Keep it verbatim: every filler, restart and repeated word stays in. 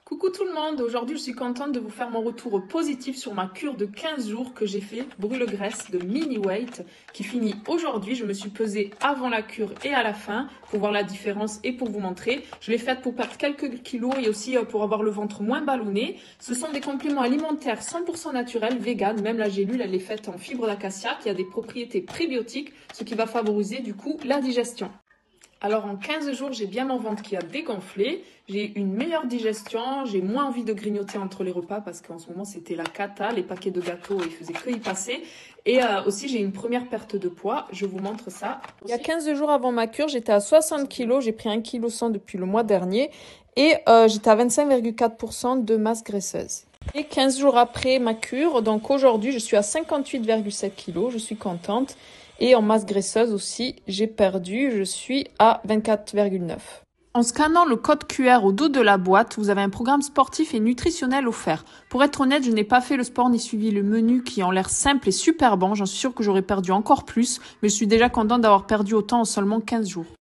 Coucou tout le monde, aujourd'hui je suis contente de vous faire mon retour positif sur ma cure de quinze jours que j'ai fait brûle-graisse de mini weight qui finit aujourd'hui. Je me suis pesée avant la cure et à la fin pour voir la différence et pour vous montrer. Je l'ai faite pour perdre quelques kilos et aussi pour avoir le ventre moins ballonné. Ce sont des compléments alimentaires cent pour cent naturels, vegan, même la gélule elle est faite en fibre d'acacia qui a des propriétés prébiotiques, ce qui va favoriser du coup la digestion. Alors en quinze jours, j'ai bien mon ventre qui a dégonflé, j'ai une meilleure digestion, j'ai moins envie de grignoter entre les repas parce qu'en ce moment c'était la cata, les paquets de gâteaux ils faisaient que y passer. Et euh, aussi j'ai une première perte de poids, je vous montre ça. Il y a quinze jours avant ma cure, j'étais à soixante kilos, j'ai pris un virgule cent kilos depuis le mois dernier et euh, j'étais à vingt-cinq virgule quatre pour cent de masse graisseuse. Et quinze jours après ma cure, donc aujourd'hui je suis à cinquante-huit virgule sept kilos, je suis contente. Et en masse graisseuse aussi, j'ai perdu, je suis à vingt-quatre virgule neuf. En scannant le code Q R au dos de la boîte, vous avez un programme sportif et nutritionnel offert. Pour être honnête, je n'ai pas fait le sport ni suivi le menu qui ont l'air simple et super bon. J'en suis sûre que j'aurais perdu encore plus, mais je suis déjà contente d'avoir perdu autant en seulement quinze jours.